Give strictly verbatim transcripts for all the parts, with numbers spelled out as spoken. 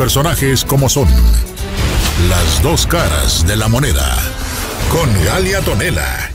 personajes como son. Las dos caras de la moneda. Con Galia Tonela.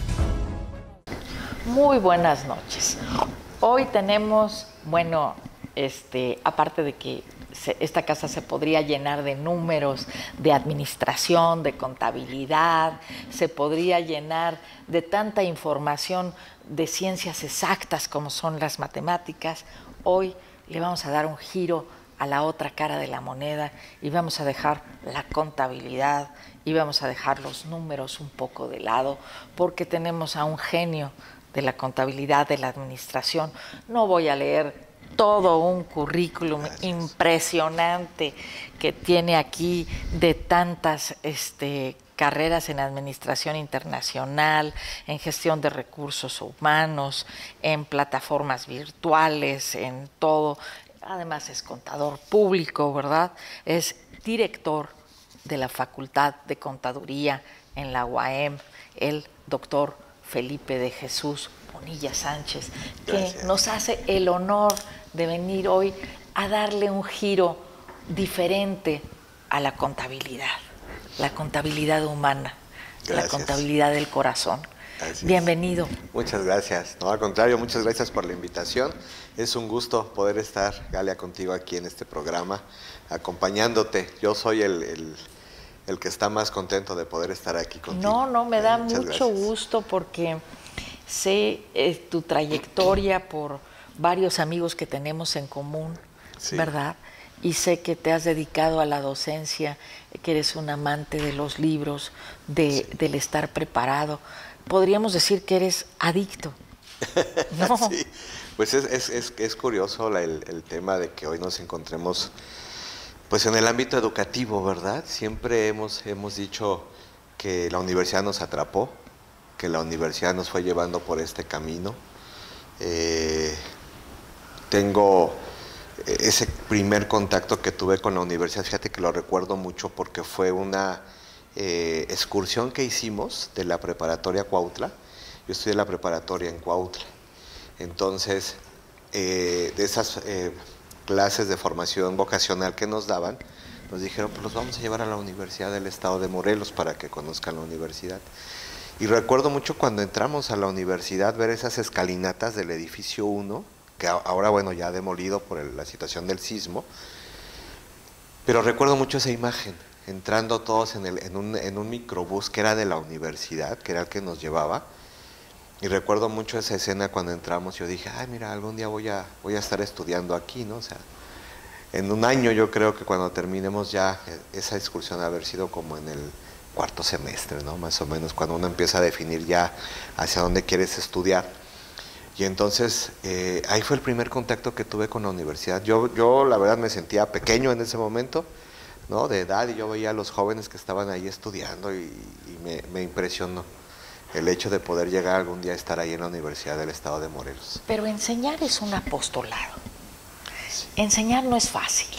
Muy buenas noches. Hoy tenemos, bueno, este, aparte de que se, esta casa se podría llenar de números, de administración, de contabilidad, se podría llenar de tanta información de ciencias exactas como son las matemáticas. Hoy le vamos a dar un giro a la otra cara de la moneda y vamos a dejar la contabilidad y vamos a dejar los números un poco de lado, porque tenemos a un genio de la contabilidad, de la administración. No voy a leer todo un currículum Gracias. impresionante que tiene aquí de tantas este, carreras en administración internacional, en gestión de recursos humanos, en plataformas virtuales, en todo. Además es contador público, ¿verdad? Es director de la Facultad de Contaduría en la U A M, el doctor Felipe de Jesús Bonilla Sánchez, que Gracias. nos hace el honor de venir hoy a darle un giro diferente a la contabilidad, la contabilidad humana, Gracias. la contabilidad del corazón. Así Bienvenido. Es. Muchas gracias. No, al contrario, muchas gracias por la invitación. Es un gusto poder estar, Galia, contigo aquí en este programa, acompañándote. Yo soy el, el, el que está más contento de poder estar aquí contigo. No, no, me da muchas mucho gracias. gusto porque sé eh, tu trayectoria por varios amigos que tenemos en común, sí. ¿verdad? Y sé que te has dedicado a la docencia, que eres un amante de los libros, de, sí. del estar preparado. Podríamos decir que eres adicto, ¿no? Sí, pues es, es, es, es curioso la, el, el tema de que hoy nos encontremos pues en el ámbito educativo, ¿verdad? Siempre hemos, hemos dicho que la universidad nos atrapó, que la universidad nos fue llevando por este camino. Eh, tengo ese primer contacto que tuve con la universidad, fíjate que lo recuerdo mucho porque fue una eh, excursión que hicimos de la preparatoria Cuautla. Yo estudié la preparatoria en Cuautla. Entonces, eh, de esas eh, clases de formación vocacional que nos daban, nos dijeron, pues los vamos a llevar a la Universidad del Estado de Morelos para que conozcan la universidad. Y recuerdo mucho cuando entramos a la universidad ver esas escalinatas del edificio uno, que ahora, bueno, ya demolido por el, la situación del sismo, pero recuerdo mucho esa imagen, entrando todos en, el, en, un, en un microbús que era de la universidad, que era el que nos llevaba, y recuerdo mucho esa escena cuando entramos. Yo dije, ay, mira, algún día voy a, voy a estar estudiando aquí, ¿no? O sea, en un año yo creo que cuando terminemos ya esa excursión, haber sido como en el cuarto semestre, ¿no? Más o menos, cuando uno empieza a definir ya hacia dónde quieres estudiar. Y entonces, eh, ahí fue el primer contacto que tuve con la universidad. Yo, yo la verdad me sentía pequeño en ese momento, ¿no? De edad, y yo veía a los jóvenes que estaban ahí estudiando y, y me, me impresionó el hecho de poder llegar algún día a estar ahí en la Universidad del Estado de Morelos. Pero enseñar es un apostolado. Sí. Enseñar no es fácil,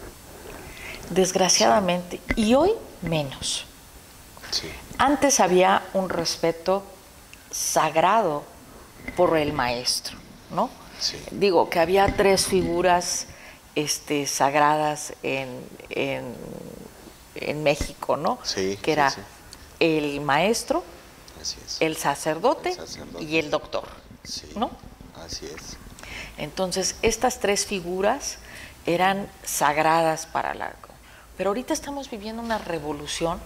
desgraciadamente, y hoy menos. Sí. Antes había un respeto sagrado por el maestro, ¿no? Sí. Digo que había tres figuras este, sagradas en, en, en México, ¿no? Sí, que era sí, sí. el maestro, Así es. el sacerdote, el sacerdote y el doctor, sí, ¿no? Así es. Entonces, estas tres figuras eran sagradas para la... Pero ahorita estamos viviendo una revolución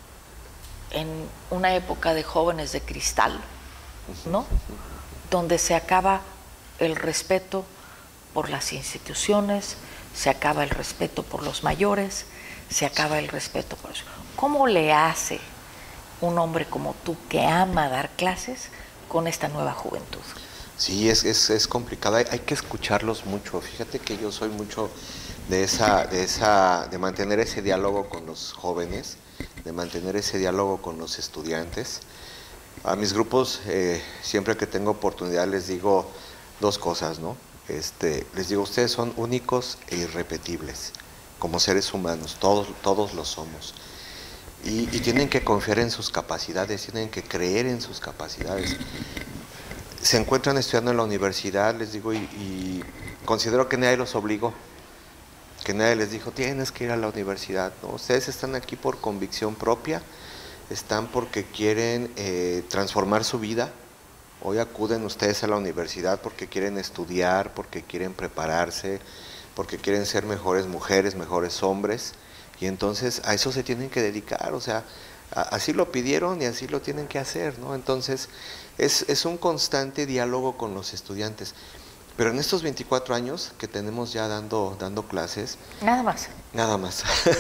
en una época de jóvenes de cristal, ¿no? Donde se acaba el respeto por las instituciones, se acaba el respeto por los mayores, se acaba el respeto por eso. ¿Cómo le hace un hombre como tú, que ama dar clases, con esta nueva juventud? Sí, es, es, es complicado, hay, hay que escucharlos mucho. Fíjate que yo soy mucho de esa, de esa, de mantener ese diálogo con los jóvenes, de mantener ese diálogo con los estudiantes. A mis grupos, eh, siempre que tengo oportunidad, les digo dos cosas, ¿no? Este, les digo, ustedes son únicos e irrepetibles, como seres humanos, todos, todos lo somos. Y, y tienen que confiar en sus capacidades, tienen que creer en sus capacidades. Se encuentran estudiando en la universidad, les digo, y, y considero que nadie los obligó. que nadie les dijo, tienes que ir a la universidad, ¿no? Ustedes están aquí por convicción propia, están porque quieren eh, transformar su vida. Hoy acuden ustedes a la universidad porque quieren estudiar, porque quieren prepararse, porque quieren ser mejores mujeres, mejores hombres, y entonces a eso se tienen que dedicar, o sea, a, así lo pidieron y así lo tienen que hacer, ¿no? Entonces es, es un constante diálogo con los estudiantes. Pero en estos veinticuatro años que tenemos ya dando, dando clases... Nada más. Nada más.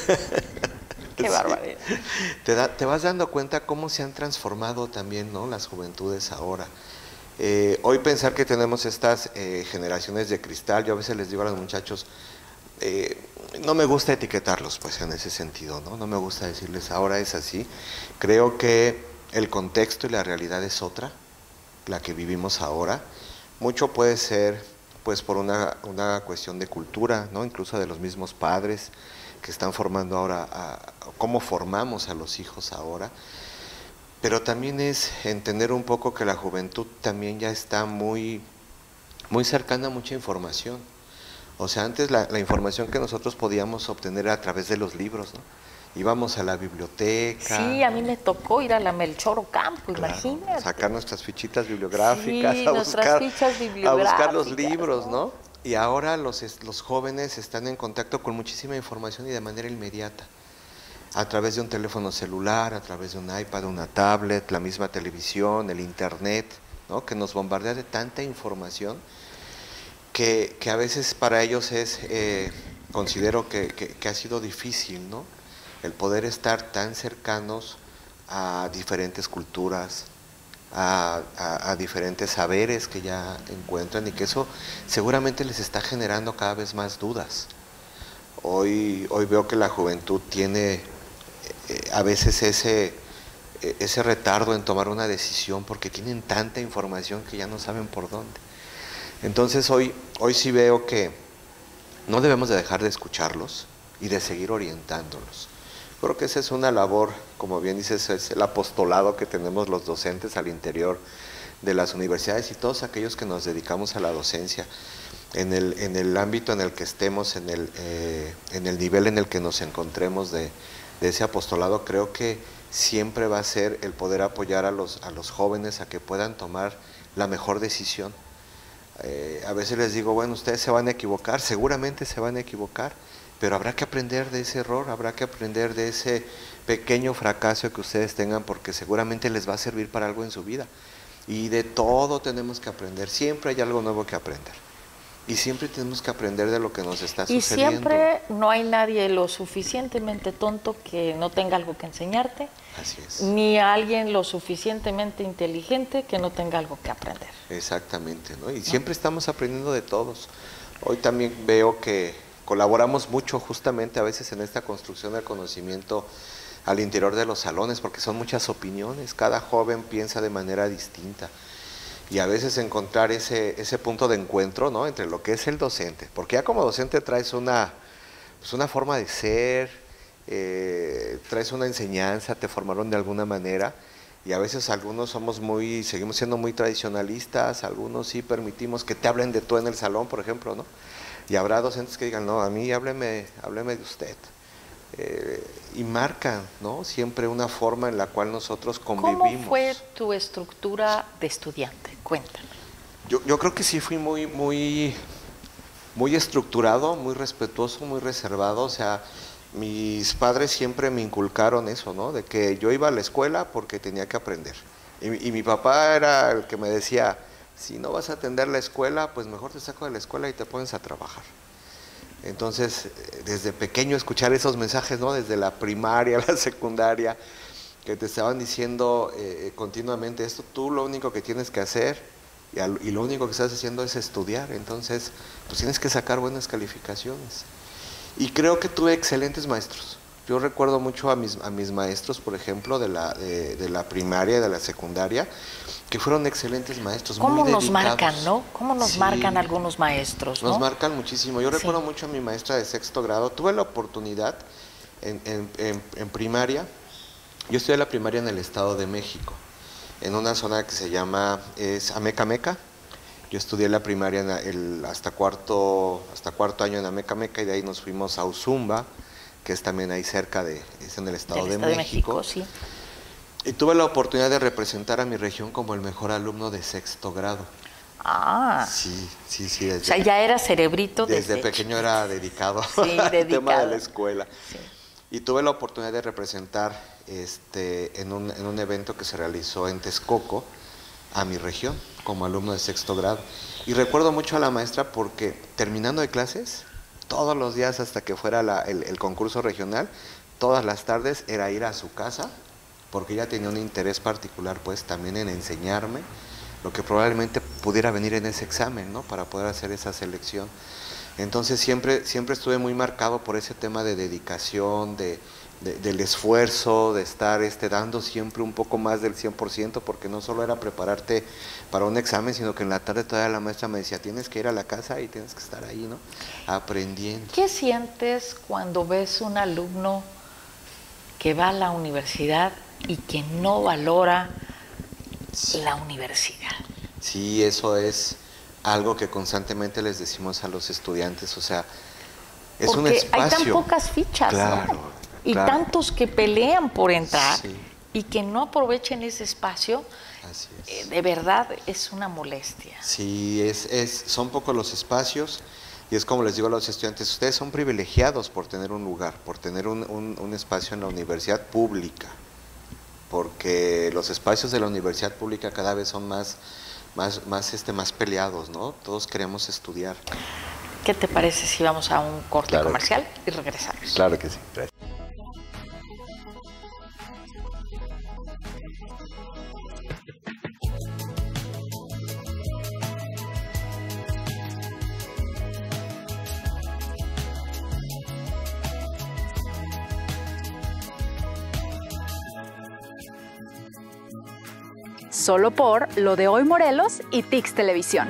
Qué sí. barbaridad. Te, da, te vas dando cuenta cómo se han transformado también, ¿no?, las juventudes ahora. Eh, hoy pensar que tenemos estas eh, generaciones de cristal, yo a veces les digo a los muchachos, eh, no me gusta etiquetarlos, pues en ese sentido, ¿no? No me gusta decirles ahora es así. Creo que el contexto y la realidad es otra, la que vivimos ahora. Mucho puede ser pues por una, una cuestión de cultura, ¿no?, incluso de los mismos padres que están formando ahora, a, cómo formamos a los hijos ahora, pero también es entender un poco que la juventud también ya está muy, muy cercana a mucha información. O sea, antes la, la información que nosotros podíamos obtener era a través de los libros, ¿no? Íbamos a la biblioteca. Sí, a mí me tocó ir a la Melchor Ocampo, claro, imagínate. Sacar nuestras fichitas bibliográficas, sí, a, nuestras buscar, fichas bibliográficas, a buscar los libros, ¿no? ¿no? Y ahora los, los jóvenes están en contacto con muchísima información y de manera inmediata. A través de un teléfono celular, a través de un iPad, una tablet, la misma televisión, el internet, ¿no?, que nos bombardea de tanta información que, que a veces para ellos es, eh, considero que, que, que ha sido difícil, ¿no?, el poder estar tan cercanos a diferentes culturas, a, a, a diferentes saberes que ya encuentran, y que eso seguramente les está generando cada vez más dudas. Hoy, hoy veo que la juventud tiene eh, a veces ese, eh, ese retardo en tomar una decisión porque tienen tanta información que ya no saben por dónde. Entonces hoy, hoy sí veo que no debemos de dejar de escucharlos y de seguir orientándolos. Creo que esa es una labor, como bien dices, es el apostolado que tenemos los docentes al interior de las universidades y todos aquellos que nos dedicamos a la docencia, en el, en el ámbito en el que estemos, en el, eh, en el nivel en el que nos encontremos de, de ese apostolado. Creo que siempre va a ser el poder apoyar a los, a los jóvenes a que puedan tomar la mejor decisión. Eh, a veces les digo, bueno, ustedes se van a equivocar, seguramente se van a equivocar, pero habrá que aprender de ese error, habrá que aprender de ese pequeño fracaso que ustedes tengan, porque seguramente les va a servir para algo en su vida. Y de todo tenemos que aprender, siempre hay algo nuevo que aprender. Y siempre tenemos que aprender de lo que nos está sucediendo. Y siempre no hay nadie lo suficientemente tonto que no tenga algo que enseñarte. Así es. Ni alguien lo suficientemente inteligente que no tenga algo que aprender. Exactamente, ¿no? Y ¿no? siempre estamos aprendiendo de todos. Hoy también veo que colaboramos mucho justamente a veces en esta construcción del conocimiento al interior de los salones, porque son muchas opiniones, cada joven piensa de manera distinta. Y a veces encontrar ese, ese punto de encuentro, ¿no?, entre lo que es el docente, porque ya como docente traes una, pues una forma de ser, eh, traes una enseñanza, te formaron de alguna manera, y a veces algunos somos muy, seguimos siendo muy tradicionalistas, algunos sí permitimos que te hablen de tú en el salón, por ejemplo, ¿no? Y habrá docentes que digan, no, a mí hábleme, hábleme de usted. Eh, y marcan, ¿no?, siempre una forma en la cual nosotros convivimos. ¿Cómo fue tu estructura de estudiante? Cuéntame. Yo, yo creo que sí fui muy, muy, muy estructurado, muy respetuoso, muy reservado. O sea, mis padres siempre me inculcaron eso, ¿no?, de que yo iba a la escuela porque tenía que aprender. Y, y mi papá era el que me decía, si no vas a atender la escuela, pues mejor te saco de la escuela y te pones a trabajar. Entonces, desde pequeño escuchar esos mensajes, ¿no?, desde la primaria, la secundaria, que te estaban diciendo eh, continuamente esto, tú lo único que tienes que hacer y, al, y lo único que estás haciendo es estudiar, entonces pues tienes que sacar buenas calificaciones. Y creo que tuve excelentes maestros. Yo recuerdo mucho a mis, a mis maestros, por ejemplo, de la, de, de la primaria, de la secundaria, que fueron excelentes maestros, muy dedicados. ¿Cómo nos marcan, no? ¿Cómo nos sí, marcan algunos maestros, no? Nos marcan muchísimo. Yo recuerdo sí. mucho a mi maestra de sexto grado. Tuve la oportunidad en, en, en, en primaria. Yo estudié la primaria en el Estado de México, en una zona que se llama es Amecameca. Yo estudié la primaria en el, hasta, cuarto, hasta cuarto año en Amecameca y de ahí nos fuimos a Uzumba, que es también ahí cerca, de, es en el Estado, Del de, Estado México. de México. Sí. Y tuve la oportunidad de representar a mi región como el mejor alumno de sexto grado. Ah. Sí, sí, sí. Desde, o sea, ya era cerebrito desde, desde pequeño chiquito. era dedicado, Sí, al dedicado. tema de la escuela. Sí. Y tuve la oportunidad de representar este, en, un, en un evento que se realizó en Texcoco a mi región como alumno de sexto grado. Y recuerdo mucho a la maestra porque terminando de clases, todos los días hasta que fuera la, el, el concurso regional, todas las tardes era ir a su casa, porque ella tenía un interés particular pues también en enseñarme lo que probablemente pudiera venir en ese examen, ¿no? Para poder hacer esa selección. Entonces siempre, siempre estuve muy marcado por ese tema de dedicación, de, de, del esfuerzo, de estar este, dando siempre un poco más del cien por ciento, porque no solo era prepararte para un examen, sino que en la tarde todavía la maestra me decía, tienes que ir a la casa y tienes que estar ahí, ¿no? Aprendiendo. ¿Qué sientes cuando ves un alumno que va a la universidad y que no valora sí. la universidad? Sí, eso es algo que constantemente les decimos a los estudiantes, o sea, es Porque un espacio. hay tan pocas fichas, claro, ¿no? Y claro. tantos que pelean por entrar sí. y que no aprovechen ese espacio. Así es. Eh, de verdad es una molestia. Sí, es, es, son pocos los espacios y es como les digo a los estudiantes, ustedes son privilegiados por tener un lugar, por tener un, un, un espacio en la universidad pública, porque los espacios de la universidad pública cada vez son más, más, más, este, más peleados, ¿no? Todos queremos estudiar. ¿Qué te parece si vamos a un corte claro comercial y regresamos? Claro que sí. Gracias. Solo por Lo de Hoy Morelos y Tix Televisión.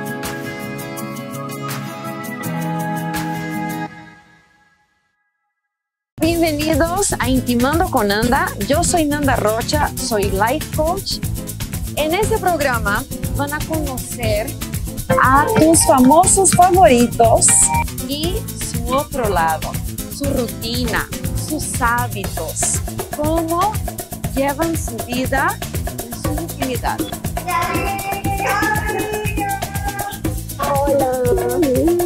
Bienvenidos a Intimando con Nanda. Yo soy Nanda Rocha, soy Life Coach. En este programa van a conocer a tus famosos favoritos y su otro lado, su rutina, sus hábitos, cómo llevan su vida en su intimidad. Hola.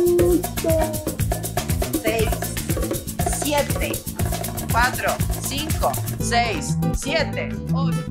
Seis, siete, cuatro, cinco, seis, siete, ocho.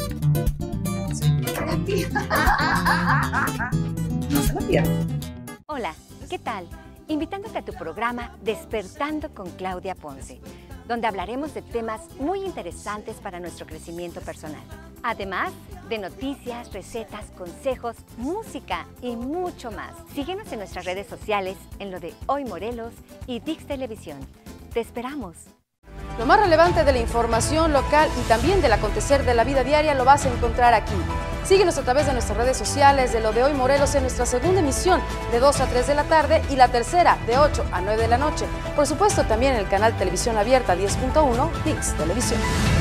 No se lo pierdan. Hola, ¿qué tal? Invitándote a tu programa Despertando con Claudia Ponce, donde hablaremos de temas muy interesantes para nuestro crecimiento personal. Además de noticias, recetas, consejos, música y mucho más. Síguenos en nuestras redes sociales en Lo de Hoy Morelos y Tix Televisión. Te esperamos. Lo más relevante de la información local y también del acontecer de la vida diaria lo vas a encontrar aquí. Síguenos a través de nuestras redes sociales de Lo de Hoy Morelos en nuestra segunda emisión de dos a tres de la tarde y la tercera de ocho a nueve de la noche. Por supuesto también en el canal Televisión Abierta diez punto uno, Tix Televisión.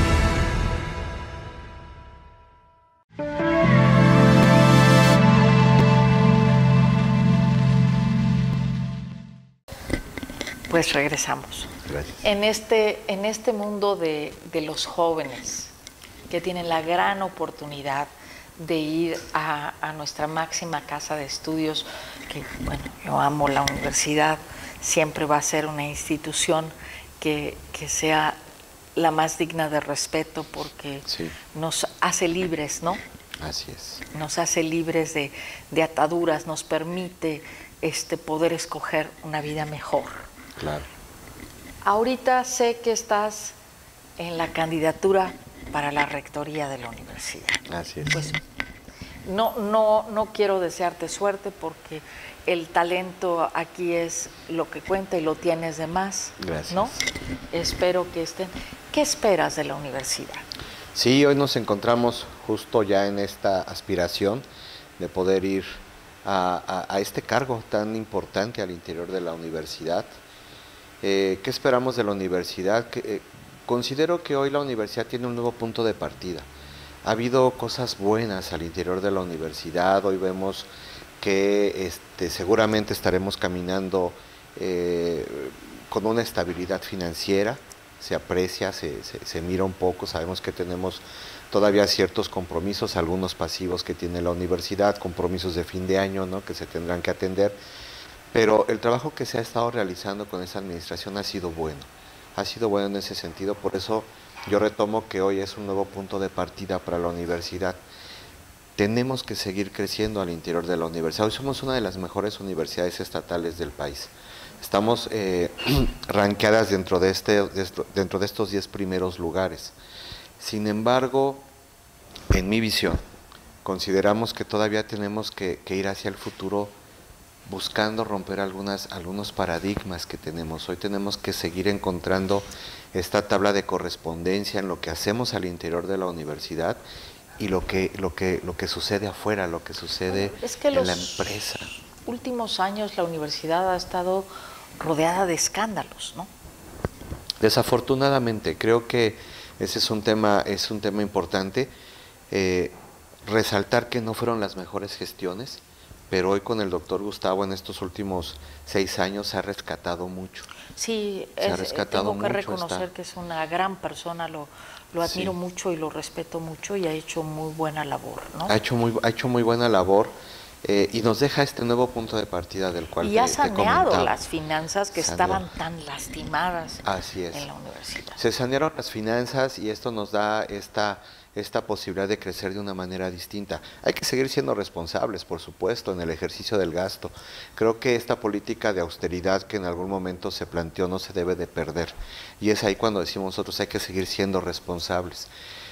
Pues regresamos. Gracias. En este, en este mundo de, de los jóvenes que tienen la gran oportunidad de ir a, a nuestra máxima casa de estudios, que bueno, yo amo la universidad, siempre va a ser una institución que, que sea la más digna de respeto porque sí. nos hace libres, ¿no? Así es. Nos hace libres de, de ataduras, nos permite este, poder escoger una vida mejor. Claro. Ahorita sé que estás en la candidatura para la rectoría de la universidad. Así es. Pues no, no, no quiero desearte suerte porque el talento aquí es lo que cuenta y lo tienes de más. Gracias. ¿No? Espero que estén. ¿Qué esperas de la universidad? Sí, hoy nos encontramos justo ya en esta aspiración de poder ir a, a, a este cargo tan importante al interior de la universidad. Eh, ¿Qué esperamos de la universidad? Que, eh, considero que hoy la universidad tiene un nuevo punto de partida. Ha habido cosas buenas al interior de la universidad, hoy vemos que este, seguramente estaremos caminando eh, con una estabilidad financiera, se aprecia, se, se, se mira un poco, sabemos que tenemos todavía ciertos compromisos, algunos pasivos que tiene la universidad, compromisos de fin de año, ¿no?, que se tendrán que atender, pero el trabajo que se ha estado realizando con esa administración ha sido bueno, ha sido bueno en ese sentido, por eso yo retomo que hoy es un nuevo punto de partida para la universidad. Tenemos que seguir creciendo al interior de la universidad. Hoy somos una de las mejores universidades estatales del país. Estamos eh, rankeadas dentro de, este, dentro de estos diez primeros lugares. Sin embargo, en mi visión, consideramos que todavía tenemos que, que ir hacia el futuro buscando romper algunas, algunos paradigmas que tenemos. Hoy tenemos que seguir encontrando esta tabla de correspondencia en lo que hacemos al interior de la universidad y lo que, lo que, lo que sucede afuera, lo que sucede es que en la empresa. Últimos años la universidad ha estado rodeada de escándalos, ¿no? Desafortunadamente, creo que ese es un tema, es un tema importante, eh, resaltar que no fueron las mejores gestiones, pero hoy con el doctor Gustavo en estos últimos seis años se ha rescatado mucho. Sí, se es, ha rescatado tengo que mucho reconocer esta... que es una gran persona, lo, lo admiro sí. mucho y lo respeto mucho y ha hecho muy buena labor, ¿no? Ha hecho muy, ha hecho muy buena labor eh, y nos deja este nuevo punto de partida del cual y te, ha te saneado comentaba. las finanzas que Saneó. estaban tan lastimadas Así es. en la universidad. Se sanearon las finanzas y esto nos da esta, esta posibilidad de crecer de una manera distinta. Hay que seguir siendo responsables, por supuesto, en el ejercicio del gasto. Creo que esta política de austeridad que en algún momento se planteó no se debe de perder. Y es ahí cuando decimos nosotros hay que seguir siendo responsables.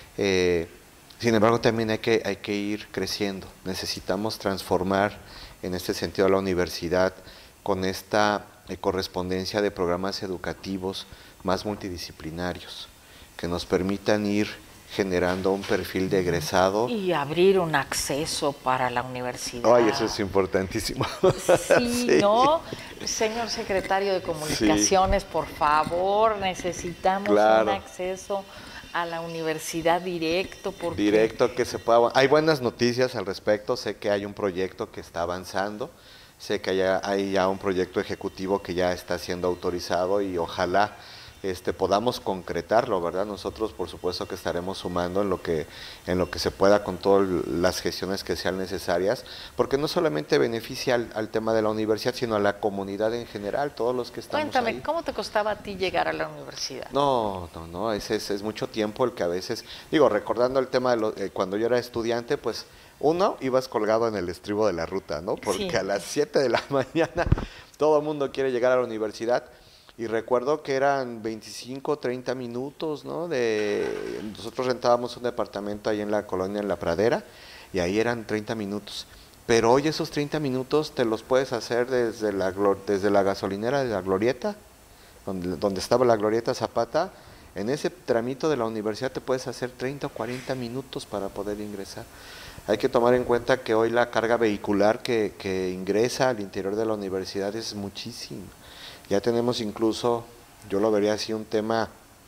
Eh, sin embargo, también hay que, hay que ir creciendo. Necesitamos transformar en este sentido a la universidad con esta eh, correspondencia de programas educativos más multidisciplinarios, que nos permitan ir generando un perfil de egresado. Y abrir un acceso para la universidad. Ay, eso es importantísimo. Sí, sí. ¿No? Señor secretario de Comunicaciones, sí. Por favor, necesitamos claro. un acceso a la universidad directo. Porque... Directo, que se pueda... Hay buenas noticias al respecto, sé que hay un proyecto que está avanzando, sé que hay, hay ya un proyecto ejecutivo que ya está siendo autorizado y ojalá Este, podamos concretarlo, ¿verdad? Nosotros, por supuesto, que estaremos sumando en lo que, en lo que se pueda con todas las gestiones que sean necesarias, porque no solamente beneficia al, al tema de la universidad, sino a la comunidad en general, todos los que estamos Cuéntame, ahí. ¿cómo te costaba a ti llegar a la universidad? No, no, no, es, es, es mucho tiempo el que a veces, digo, recordando el tema de lo, eh, cuando yo era estudiante, pues, uno, ibas colgado en el estribo de la ruta, ¿no? Porque sí. a las siete de la mañana todo el mundo quiere llegar a la universidad. Y recuerdo que eran veinticinco, treinta minutos, ¿no? De, nosotros rentábamos un departamento ahí en la colonia, en La Pradera, y ahí eran treinta minutos. Pero hoy esos treinta minutos te los puedes hacer desde la, desde la gasolinera de la Glorieta, donde, donde estaba la Glorieta Zapata. En ese tramito de la universidad te puedes hacer treinta o cuarenta minutos para poder ingresar. Hay que tomar en cuenta que hoy la carga vehicular que, que ingresa al interior de la universidad es muchísima. Ya tenemos incluso, yo lo vería así, un tema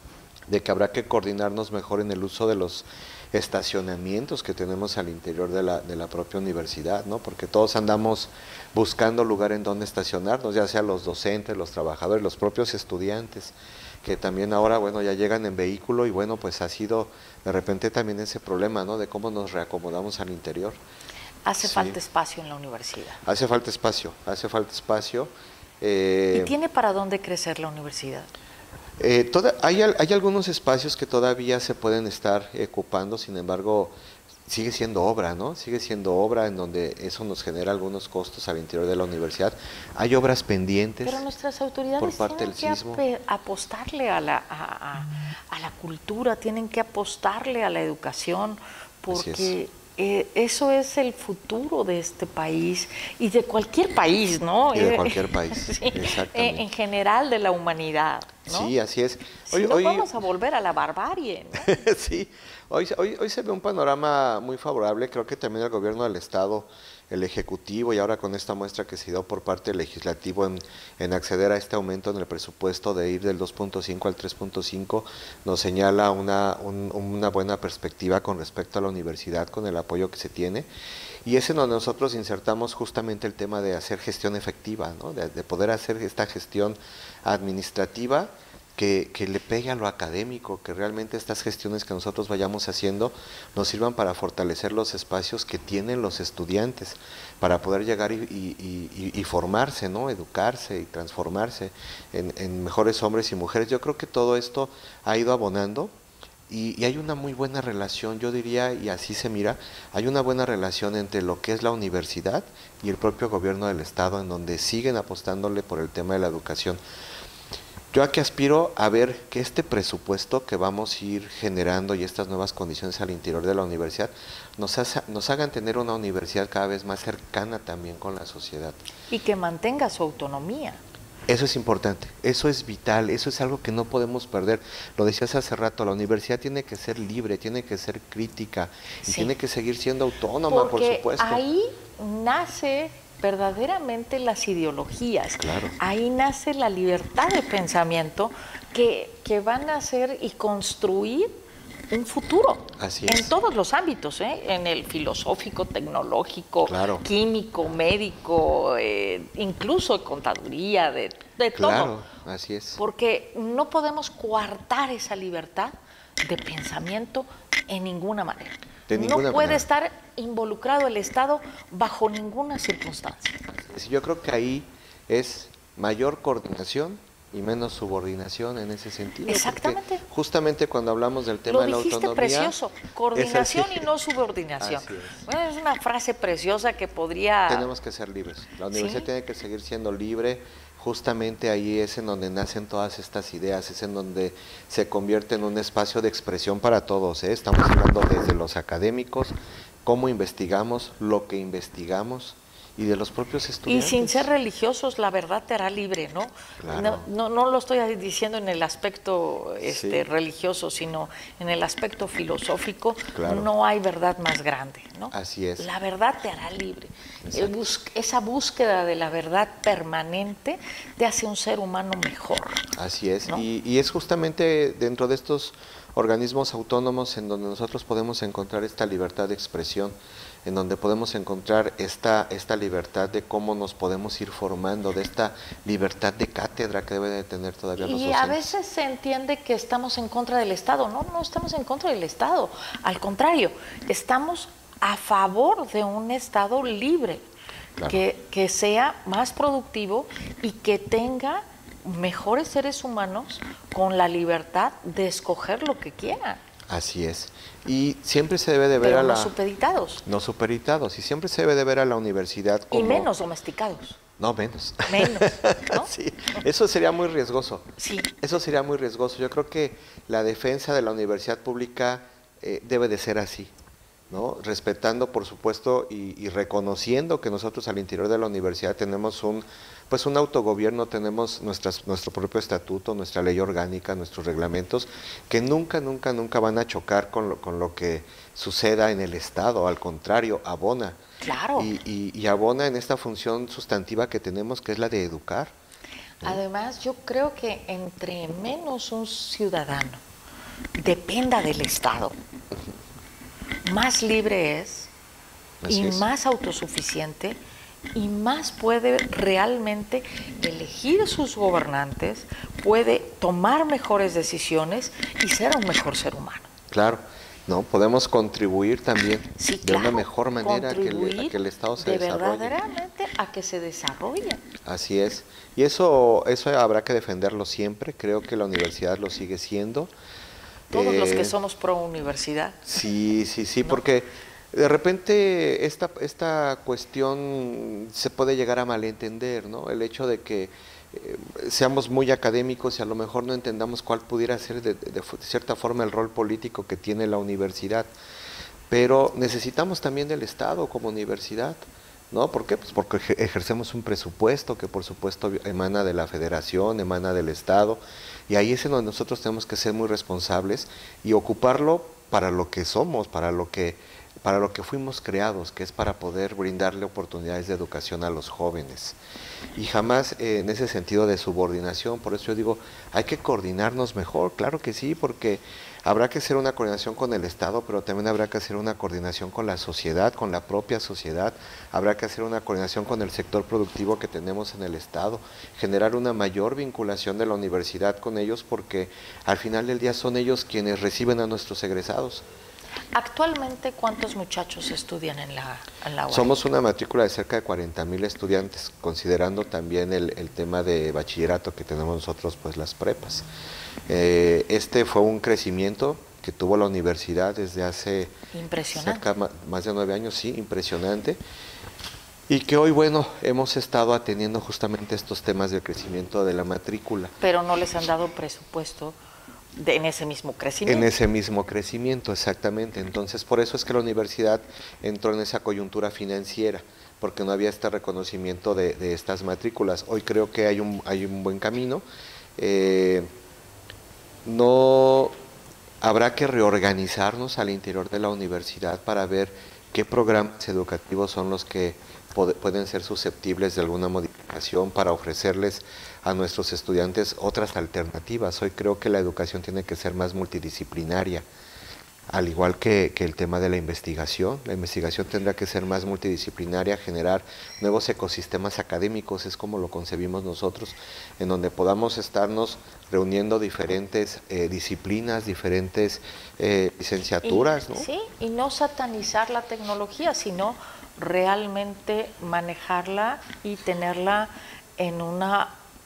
de que habrá que coordinarnos mejor en el uso de los estacionamientos que tenemos al interior de la, de la propia universidad, ¿no? Porque todos andamos buscando lugar en donde estacionarnos, ya sea los docentes, los trabajadores, los propios estudiantes, que también ahora, bueno, ya llegan en vehículo y bueno, pues ha sido de repente también ese problema, ¿no? De cómo nos reacomodamos al interior. Hace sí. falta espacio en la universidad. Hace falta espacio, hace falta espacio. Eh, ¿Y tiene para dónde crecer la universidad? Eh, toda, hay, hay algunos espacios que todavía se pueden estar eh, ocupando, sin embargo, sigue siendo obra, ¿no? Sigue siendo obra en donde eso nos genera algunos costos al interior de la universidad. Hay obras pendientes. Pero nuestras autoridades por parte tienen del sismo. que apostarle a la, a, a, a la cultura, tienen que apostarle a la educación, porque... Eh, eso es el futuro de este país y de cualquier país, ¿no? Y de cualquier país, sí, exactamente. En general de la humanidad, ¿no? Sí, así es. Hoy, si no, hoy, vamos a volver a la barbarie, ¿no? Sí, hoy, hoy, hoy se ve un panorama muy favorable. Creo que también el gobierno del Estado el Ejecutivo y ahora con esta muestra que se dio por parte del Legislativo en, en acceder a este aumento en el presupuesto de ir del dos punto cinco al tres punto cinco, nos señala una, un, una buena perspectiva con respecto a la universidad, con el apoyo que se tiene. Y es en donde nosotros insertamos justamente el tema de hacer gestión efectiva, ¿no? de, de poder hacer esta gestión administrativa que, que le pegue a lo académico, que realmente estas gestiones que nosotros vayamos haciendo nos sirvan para fortalecer los espacios que tienen los estudiantes, para poder llegar y, y, y, y formarse, ¿no? Educarse y transformarse en, en mejores hombres y mujeres. Yo creo que todo esto ha ido abonando. Y, y hay una muy buena relación, yo diría, y así se mira, hay una buena relación entre lo que es la universidad y el propio gobierno del Estado, en donde siguen apostándole por el tema de la educación. Yo aquí aspiro a ver que este presupuesto que vamos a ir generando y estas nuevas condiciones al interior de la universidad nos, hace, nos hagan tener una universidad cada vez más cercana también con la sociedad. Y que mantenga su autonomía. Eso es importante, eso es vital, eso es algo que no podemos perder. Lo decías hace rato, la universidad tiene que ser libre, tiene que ser crítica y sí. tiene que seguir siendo autónoma, Porque por supuesto. Ahí nace verdaderamente las ideologías, claro. Ahí nace la libertad de pensamiento que, que van a hacer y construir un futuro. Así es. En todos los ámbitos, ¿eh? En el filosófico, tecnológico, claro. químico, médico, eh, incluso de contaduría, de, de claro, todo. Así es. Porque no podemos coartar esa libertad de pensamiento en ninguna manera. De no ninguna puede manera. estar involucrado el Estado bajo ninguna circunstancia. Yo creo que ahí es mayor coordinación y menos subordinación en ese sentido. Exactamente. Justamente cuando hablamos del tema Lo de la dijiste autonomía. precioso, coordinación es y no subordinación. Así es. Bueno, es una frase preciosa que podría... Tenemos que ser libres. La universidad ¿Sí? tiene que seguir siendo libre. Justamente ahí es en donde nacen todas estas ideas, es en donde se convierte en un espacio de expresión para todos, ¿eh? Estamos hablando desde los académicos, cómo investigamos, lo que investigamos, y de los propios estudiantes. Y sin ser religiosos, la verdad te hará libre, ¿no? Claro. No, no, no lo estoy diciendo en el aspecto este, sí. religioso, sino en el aspecto filosófico. Claro. No hay verdad más grande, ¿no? Así es. La verdad te hará libre. El bus esa búsqueda de la verdad permanente te hace un ser humano mejor. Así es, ¿no? y, y es justamente dentro de estos organismos autónomos en donde nosotros podemos encontrar esta libertad de expresión, en donde podemos encontrar esta, esta libertad de cómo nos podemos ir formando, de esta libertad de cátedra que debe de tener todavía los Y docentes. a veces se entiende que estamos en contra del Estado. No, no estamos en contra del Estado. Al contrario, estamos a favor de un Estado libre, Claro. que, que sea más productivo y que tenga mejores seres humanos con la libertad de escoger lo que quieran. Así es. Y siempre se debe de ver Pero a la... no supeditados. No superitados. Y siempre se debe de ver a la universidad como... Y menos domesticados. No, menos. Menos, ¿no? Sí, eso sería muy riesgoso. Sí. Eso sería muy riesgoso. Yo creo que la defensa de la universidad pública eh, debe de ser así, ¿no? Respetando, por supuesto, y, y reconociendo que nosotros al interior de la universidad tenemos un, pues un autogobierno, tenemos nuestras, nuestro propio estatuto, nuestra ley orgánica, nuestros reglamentos, que nunca, nunca, nunca van a chocar con lo, con lo que suceda en el Estado, al contrario, abona. Claro. Y, y, y abona en esta función sustantiva que tenemos, que es la de educar. ¿no? Además, yo creo que entre menos un ciudadano dependa del Estado, más libre es Así y es. más autosuficiente y más puede realmente elegir sus gobernantes, puede tomar mejores decisiones y ser un mejor ser humano. Claro, no, podemos contribuir también Sí, de claro, una mejor manera a que, el, a contribuir que el Estado se de desarrolle. verdaderamente a que se desarrolle. Así es. Y eso, eso habrá que defenderlo siempre. Creo que la universidad lo sigue siendo. Todos Eh, los que somos pro universidad. Sí, sí, sí, ¿no? porque de repente esta, esta cuestión se puede llegar a malentender, ¿no? El hecho de que eh, seamos muy académicos y a lo mejor no entendamos cuál pudiera ser de, de, de cierta forma el rol político que tiene la universidad. Pero necesitamos también del Estado como universidad, ¿no? ¿Por qué? Pues porque ejercemos un presupuesto que por supuesto emana de la Federación, emana del Estado, y ahí es en donde nosotros tenemos que ser muy responsables y ocuparlo para lo que somos, para lo que para lo que fuimos creados, que es para poder brindarle oportunidades de educación a los jóvenes. Y jamás eh, en ese sentido de subordinación, por eso yo digo, hay que coordinarnos mejor, claro que sí, porque habrá que hacer una coordinación con el Estado, pero también habrá que hacer una coordinación con la sociedad, con la propia sociedad, habrá que hacer una coordinación con el sector productivo que tenemos en el Estado, generar una mayor vinculación de la universidad con ellos, porque al final del día son ellos quienes reciben a nuestros egresados. Actualmente, ¿cuántos muchachos estudian en la, en la U A M? Somos una matrícula de cerca de cuarenta mil estudiantes, considerando también el, el tema de bachillerato que tenemos nosotros, pues las prepas. Eh, este fue un crecimiento que tuvo la universidad desde hace cerca, más de nueve años, sí, impresionante. Y que hoy, bueno, hemos estado atendiendo justamente estos temas del crecimiento de la matrícula. Pero no les han dado presupuesto de, en ese mismo crecimiento. En ese mismo crecimiento, exactamente. Entonces, por eso es que la universidad entró en esa coyuntura financiera, porque no había este reconocimiento de, de estas matrículas. Hoy creo que hay un, hay un buen camino. Eh, no habrá que reorganizarnos al interior de la universidad para ver qué programas educativos son los que pueden ser susceptibles de alguna modificación para ofrecerles a nuestros estudiantes otras alternativas. Hoy creo que la educación tiene que ser más multidisciplinaria, al igual que, que el tema de la investigación. La investigación tendrá que ser más multidisciplinaria, generar nuevos ecosistemas académicos, es como lo concebimos nosotros, en donde podamos estarnos reuniendo diferentes eh, disciplinas, diferentes eh, licenciaturas, y, ¿no? Sí, y no satanizar la tecnología, sino realmente manejarla y tenerla en una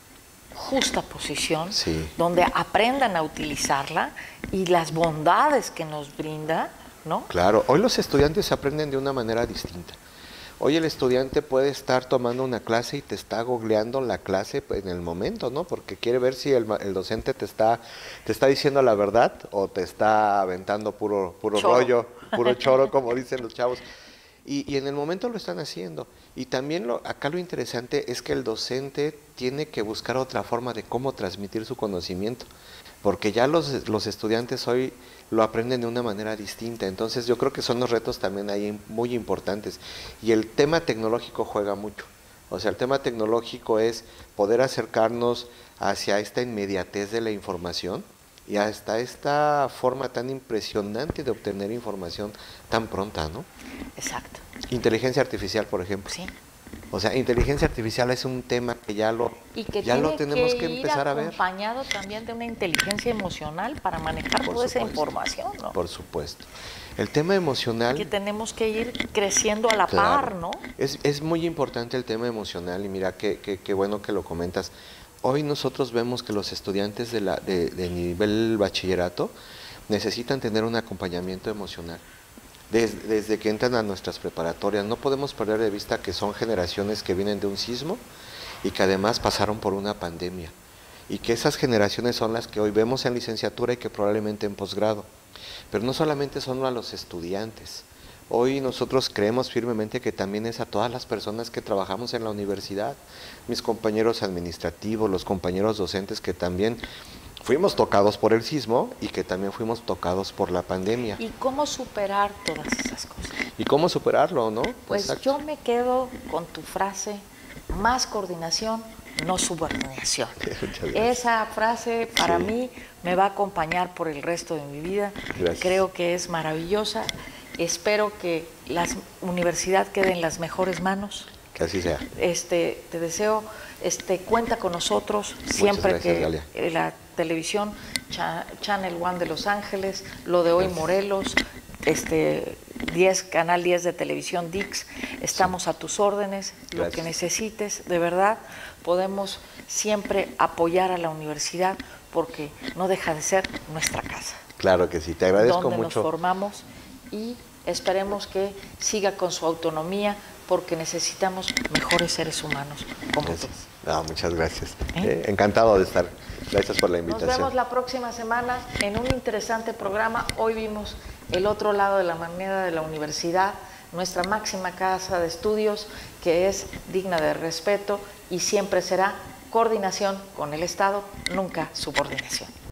justa posición, sí, donde aprendan a utilizarla y las bondades que nos brinda, ¿no? Claro, hoy los estudiantes aprenden de una manera distinta. Hoy el estudiante puede estar tomando una clase y te está googleando la clase en el momento, ¿no? Porque quiere ver si el, el docente te está, te está diciendo la verdad o te está aventando puro, puro rollo, puro choro, como dicen los chavos. Y, y en el momento lo están haciendo. Y también lo, acá lo interesante es que el docente tiene que buscar otra forma de cómo transmitir su conocimiento, porque ya los, los estudiantes hoy lo aprenden de una manera distinta. Entonces yo creo que son los retos también ahí muy importantes. Y el tema tecnológico juega mucho. O sea, el tema tecnológico es poder acercarnos hacia esta inmediatez de la información y hasta esta forma tan impresionante de obtener información tan pronta, ¿no? Exacto. Inteligencia artificial, por ejemplo. Sí. O sea, inteligencia artificial es un tema que ya lo, y que ya lo tenemos que, que empezar a ver. acompañado también de una inteligencia emocional para manejar por toda supuesto, esa información, ¿no? Por supuesto. El tema emocional... Que tenemos que ir creciendo a la claro, par, ¿no? Es, es muy importante el tema emocional y mira, qué, qué, qué bueno que lo comentas. Hoy nosotros vemos que los estudiantes de, la, de, de nivel bachillerato necesitan tener un acompañamiento emocional. Desde, desde que entran a nuestras preparatorias, no podemos perder de vista que son generaciones que vienen de un sismo y que además pasaron por una pandemia. Y que esas generaciones son las que hoy vemos en licenciatura y que probablemente en posgrado. Pero no solamente son a los estudiantes. Hoy nosotros creemos firmemente que también es a todas las personas que trabajamos en la universidad, mis compañeros administrativos, los compañeros docentes que también fuimos tocados por el sismo y que también fuimos tocados por la pandemia. ¿Y cómo superar todas esas cosas? ¿Y cómo superarlo, no? Pues exacto. Yo me quedo con tu frase, más coordinación, no subordinación. Esa frase para sí. mí me va a acompañar por el resto de mi vida. Gracias. Creo que es maravillosa. Espero que la universidad quede en las mejores manos. Que así sea. Este, te deseo, este, cuenta con nosotros siempre gracias, que Galia. La televisión, Cha, Channel One de Los Ángeles, lo de hoy gracias. Morelos, este, diez, Canal diez de Televisión Dix, estamos sí. a tus órdenes, gracias. Lo que necesites, de verdad, podemos siempre apoyar a la universidad porque no deja de ser nuestra casa. Claro que sí, te agradezco donde mucho. Nos formamos y esperemos que siga con su autonomía porque necesitamos mejores seres humanos como tú. No, muchas gracias. ¿Eh? Eh, encantado de estar. Gracias por la invitación. Nos vemos la próxima semana en un interesante programa. Hoy vimos el otro lado de la moneda de la universidad, nuestra máxima casa de estudios, que es digna de respeto y siempre será coordinación con el Estado, nunca subordinación.